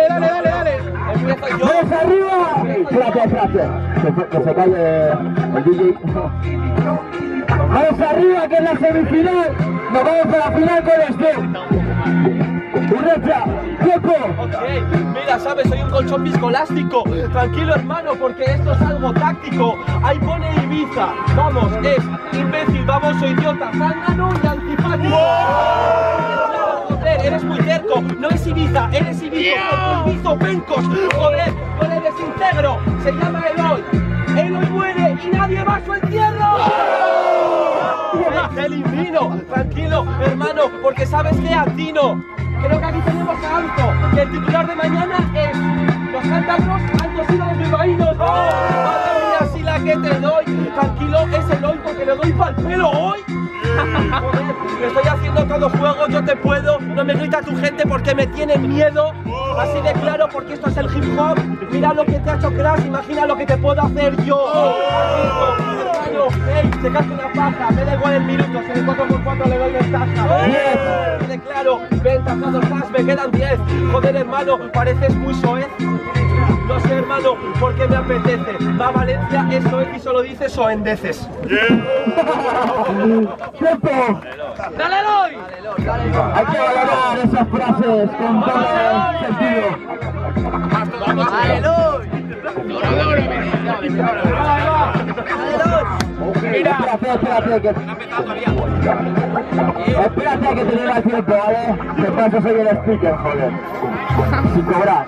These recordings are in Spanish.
dale. Empiezo yo. ¡Manos arriba! Espérate. Que se calle el DJ. ¡Manos arriba, que es la semifinal! ¡Nos vamos a la final con este! ¡Urrecha! ¡Tiempo! Ok, mira, sabes, soy un colchón viscoelástico. Tranquilo, hermano, porque esto es algo táctico. Ahí pone Ibiza. Vamos, es imbécil, baboso, idiota, zángano y antipático. Joder, eres muy terco. No es Ibiza, eres Ibizo Pencos. Joder, no eres íntegro. Se llama Eloy. Eloy muere y nadie va a su entierro. Te elimino. Tranquilo, hermano, porque sabes que atino. Creo que aquí tenemos a Anto, que el titular de mañana es los cántabros han sido los bilbaínos. Madre mía, si la que te doy. Tranquilo, es el hoy porque le doy pa'l pelo hoy. Joder, me estoy haciendo todo juego, yo te puedo. No me grita tu gente porque me tienen miedo. Así de claro, porque esto es el hip hop. Mira lo que te ha hecho Crash, imagina lo que te puedo hacer yo. Hermano, hey, se cae una paja, me da igual el minuto, si el 4x4 le doy ventaja. Así de claro, ventajados más, me quedan 10. Joder, hermano, pareces muy soez. No sé, hermano, por qué me apetece. Va a Valencia, eso es y solo dices soendeces. ¡Tiempo! ¡Dale, Eloy! Hay que valorar esas frases con todo el sentido. ¡Vamos, Eloy! Mira, espérate que te lleva el tiempo, ¿vale? Que paso soy el speaker, joder. Sin cobrar.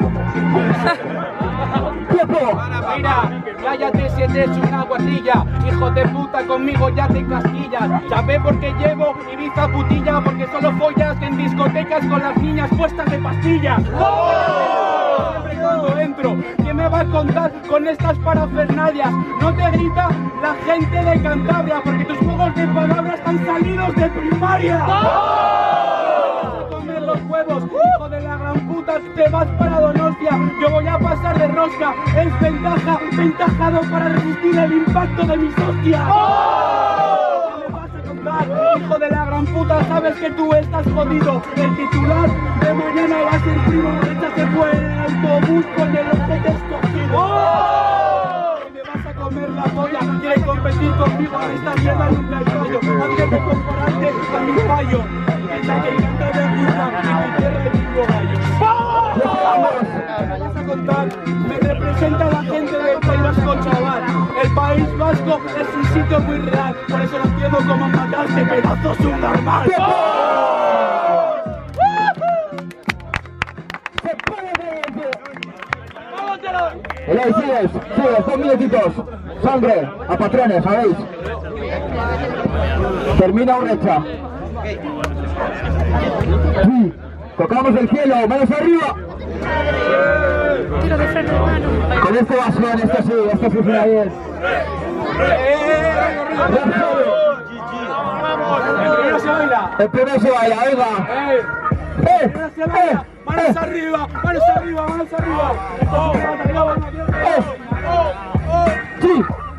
¡Tiempo! Mira, cállate si eres una guarrilla. Hijo de puta, conmigo ya te casquillas. ¿Sabes por qué llevo Ibiza putilla? Porque solo follas en discotecas con las niñas puestas de pastillas. Siempre cuando entro, ¿quién me va a contar con estas parafernalias? No te grita la gente de Cantabria, porque tus juegos de palabras están salidos de primaria. Comer los huevos, hijo de la gran puta, te vas para Donostia. Yo voy a pasar de rosca, es ventaja, ventajado para resistir el impacto de mis hostias. ¿Qué me vas a contar, hijo de la gran puta? Sabes que tú estás jodido. El titular de mañana va a ser primo. Esta se fue en el autobús con el ojete escogido. Me vas a comer la polla, quieres competir conmigo, en esta mierda nunca hay fallo. Antes de compararte a mi fallo, piensa que encanta de puta y mi tierra es mismo gallo. Me vas a contar, me representa la gente del País Vasco, chaval. El País Vasco es un sitio muy real, por eso no entiendo cómo mataste, pedazo subnormal. Eloy, sigues, 2 minutitos. Sangre, a patrones, ¿sabéis? Termina Urrecha. Sí, tocamos el cielo, manos arriba. Tiro de freno, hermano. Con este basón, este sí suena bien. El primero se baila, venga. Manos arriba, manos arriba, manos arriba. Sí.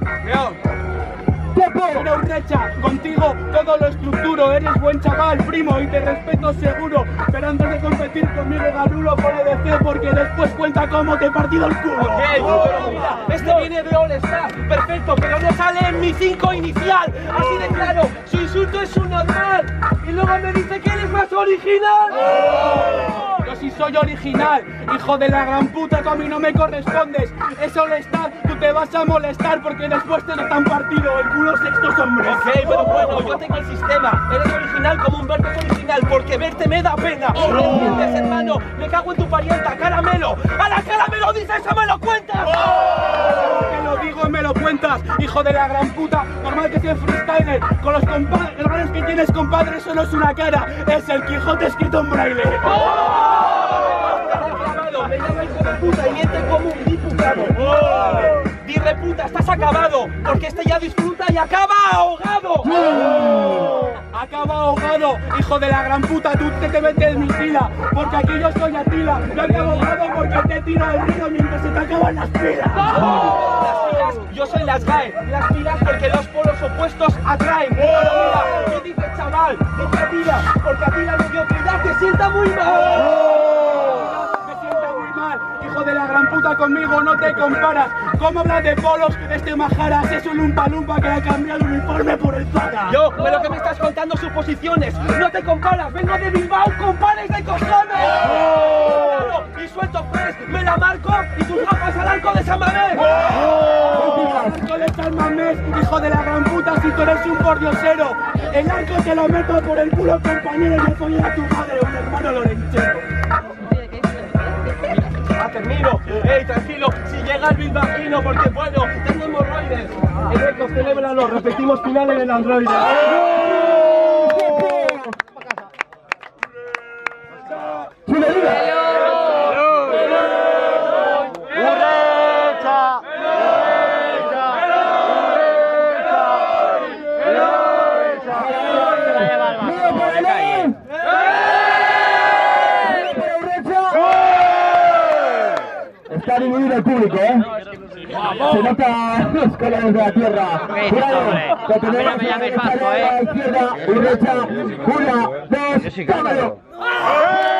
Mira, Urrecha, contigo todo lo estructuro. Eres buen chaval, primo, y te respeto seguro. Pero antes de competir conmigo, Garulo pone de C porque después cuenta cómo te he partido el culo. Pero mira, este viene de All Star, perfecto, pero no sale en mi 5 inicial. Así de claro, su insulto es un normal. Y luego me dice que eres más original. Yo sí soy original, hijo de la gran puta, tú a mí no me correspondes. Es All Star, tú te vas a molestar porque después te lo han partido el culo sextos hombres. Ok, pero bueno, yo tengo el sistema. Eres original como Humberto es original, porque verte me da pena. ¿Entiendes, hermano? Me cago en tu parienta, caramelo. ¡A la caramelo dices eso, me lo cuentas! Te lo digo y me lo cuentas, hijo de la gran puta. Normal que seas freestyler, con los errores que tienes, compadre, eso no es una cara, es el Quijote escrito en braille. Me llama hijo de puta y miente como un diputado. Dirre puta, estás acabado, porque este ya disfruta y acaba ahogado. Acaba ahogado, hijo de la gran puta, tú te metes mi fila, porque aquí yo soy Atila. Yo acabo ahogado porque te tiro el río mientras se te acaban las pilas. Las pilas, yo soy las GAE, las pilas porque los polos opuestos atraen. Pero mira, ¿qué dice chaval? Dice Atila, porque Atila lo dio piedad, te sienta muy mal. Me sienta hijo de la gran puta, conmigo no te comparas. ¿Cómo hablas de polos? Este Majaras es un lumpa lumpa que ha cambiado el uniforme por el Zara. Yo, pero que me estás contando suposiciones. No te comparas, vengo de Bilbao con panes de cojones. Y suelto fresh, me la marco y tus gafas al arco de San Mamés. Arco de San Mamés, hijo de la gran puta, si tú eres un pordiosero. El arco te lo meto por el culo, compañero, y le follo a tu madre, un hermano lorenchero. Termino, tranquilo, si llega el bilbaíno, porque bueno, tengo hemorroides. El Eco celébralo, repetimos final en el Android. Está dividido el público, ¿eh? Se nota los colores de la tierra. Jurado, que tenemos a la izquierda y derecha. 1, 2, ¡cámara!